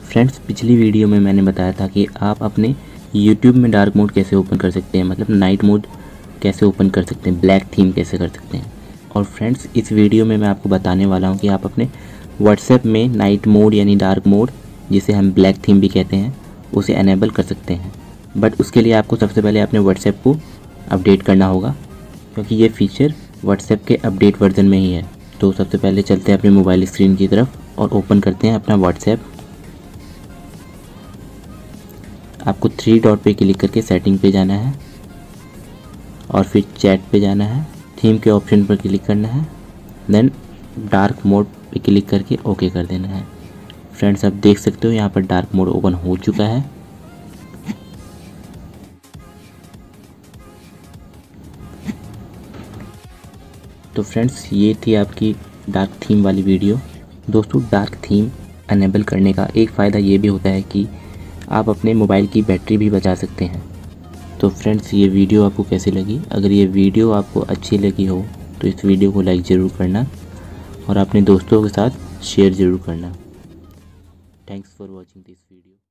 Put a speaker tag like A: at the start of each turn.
A: Friends, पिछली video में मैंने बताया था कि आप अपने YouTube में डार्क मोड कैसे ओपन कर सकते हैं, मतलब नाइट मोड कैसे ओपन कर सकते हैं, ब्लैक थीम कैसे कर सकते हैं। और फ्रेंड्स, इस वीडियो में मैं आपको बताने वाला हूं कि आप अपने WhatsApp में नाइट मोड यानी डार्क मोड, जिसे हम ब्लैक थीम भी कहते हैं, उसे एनेबल कर सकते हैं। बट उसके लिए आपको सबसे पहले अपने WhatsApp को अपडेट करना होगा, क्योंकि ये फीचर WhatsApp के अपडेट वर्जन में ही है। तो सबसे पहले चलते हैं अपने मोबाइल स्क्रीन की तरफ और ओपन करते हैं अपना WhatsApp। आपको 3 डॉट पे क्लिक करके सेटिंग पे जाना है और फिर चैट पे जाना है, थीम के ऑप्शन पर क्लिक करना है, देन डार्क मोड पे क्लिक करके ओके कर देना है। फ्रेंड्स, आप देख सकते हो यहाँ पर डार्क मोड ओपन हो चुका है। तो फ्रेंड्स, ये थी आपकी डार्क थीम वाली वीडियो। दोस्तों, डार्क थीम अनेबल करने का एक फ़ायदा ये भी होता है कि आप अपने मोबाइल की बैटरी भी बचा सकते हैं। तो फ्रेंड्स, ये वीडियो आपको कैसी लगी? अगर ये वीडियो आपको अच्छी लगी हो तो इस वीडियो को लाइक ज़रूर करना और अपने दोस्तों के साथ शेयर ज़रूर करना। Thanks for watching this video.